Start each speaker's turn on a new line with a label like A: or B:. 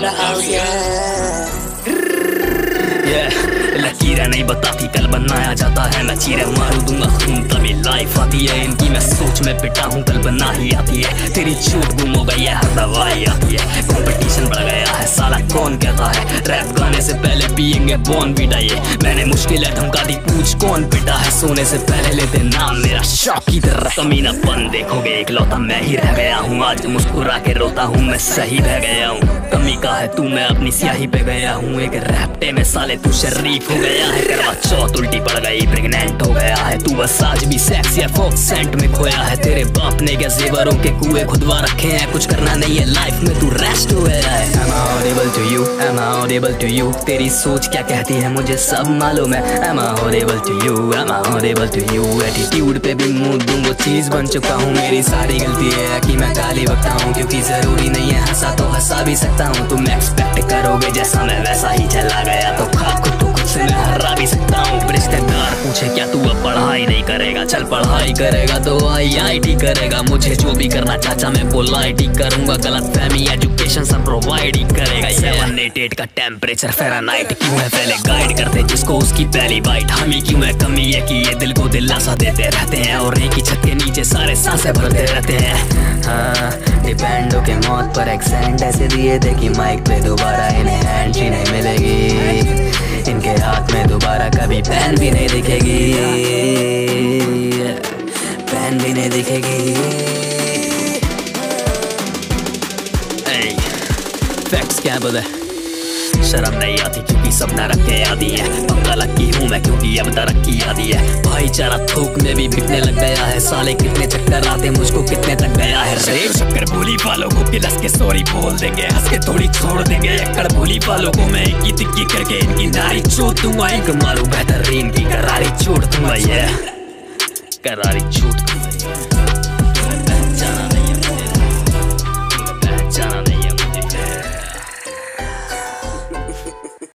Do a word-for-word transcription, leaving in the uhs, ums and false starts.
A: the house, yeah.
B: लकीरें नहीं बताती कल बनाया जाता है, मैं चीरें मारू दूंगा खून तभी लाइफ आती है। इनकी मैं सोच में पिटा हूँ कल बना ही आती है, तेरी छूट गुम हो गई है हर दवाई आती है। कंपटीशन बढ़ गया है साला कौन कहता है, रैप गाने से पहले पियेंगे बॉन बीटा ये। मैंने मुश्किलें धमका दी पूछ कौन पिटा है, सोने से पहले लेते नाम मेरा शौक की तरह। कमीनापन देखोगे इकलौता मैं ही रह गया हूँ, आज मुस्कुरा के रोता हूँ मैं सही रह गया हूँ। कमी का है तू मैं अपनी स्याही पे गया हूँ, एक रैप्टे में साले तू शरीफ हो गया है। करवा चौथ उल्टी पड़ गई प्रेग्नेंट हो गया है तू, बस आज भी सेक्स या फोक सेंट में खोया है। तेरे बाप ने क्या जेवरों के कुएं खुदवा रखे हैं, कुछ करना नहीं है लाइफ में तू रेस्ट हो गया है। Am I audible to you? Am I audible to you? तेरी सोच क्या कहती है मुझे सब मालूम है। Am I audible to you? Am I audible to you? Attitude पे भी मुंह दूं वो चीज बन चुका हूँ, मेरी सारी गलती है कि मैं गाली बकता हूँ, क्योंकि जरूरी नहीं है हंसा तो हंसा भी सकता हूँ। तुम एक्सपेक्ट करोगे जैसा मैं वैसा ही चला गया तो खा खुद तो खुद से मैं हरा भी सकता हूँ। रिश्तेदार पूछे क्या तू अब पढ़ाई नहीं करेगा, चल पढ़ाई करेगा तो आई आई टी करेगा। मुझे जो भी करना चाचा मैं पोलाइट ही करूंगा, गलत फहमी एजुकेशन सब प्रोवाइड ही करेगा। सेवन एट एट का टेम्परेचर फ़ारेनहाइट क्यों है, पहले गाइड करते जिसको उसकी पहली बाइट। हमें क्यों है कमी है कि ये दिल को दिलासा देते रहते हैं, और एक ही छत के नीचे सारे सांसें भरते रहते हैं। हाँ डिपेंडो के मौत पर एक्सेंट ऐसे दिए थे कि माइक पे दोबारा इन्हें एंट्री नहीं मिलेगी, इनके हाथ में दोबारा कभी पेन भी नहीं दिखेगी, पेन भी नहीं दिखेगी। फैक्ट्स क्या बोले, शर्म नहीं आती क्योंकि सब न रखे आदि है। पंगा लगी हूँ मैं क्योंकि अब तरक्की आदि है, भाईचारा थूक में भी बिकने लग गया है। साले कितने चक्कर आते मुझको कितने तक गया है। रेप शक्कर भूली वालों को गिलस के सॉरी बोल देंगे, हंस के थोड़ी छोड़ देंगे। एकड़ भूली वालों को मैं इक्की तिक्की करके इनकी नारी चोट दूंगा, एक मारू बेहतरीन की करारी चोट दूंगा, ये करारी चोट दूंगा।